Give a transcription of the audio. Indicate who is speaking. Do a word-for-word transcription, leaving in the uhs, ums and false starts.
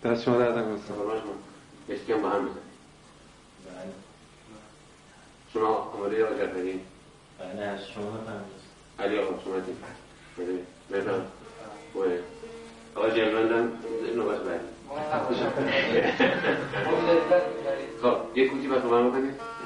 Speaker 1: دست شما در نکنه.
Speaker 2: قربان شما. یکی هم با هم بزنید. شما آماده آقا جعفری؟
Speaker 3: بله از شما بفرمایید.
Speaker 2: علی آقا شما دید. بله. بفرمایید. خوبه. آقا جلوند هم نوبت بعدی. خب یک کوچی بس با من بکنید.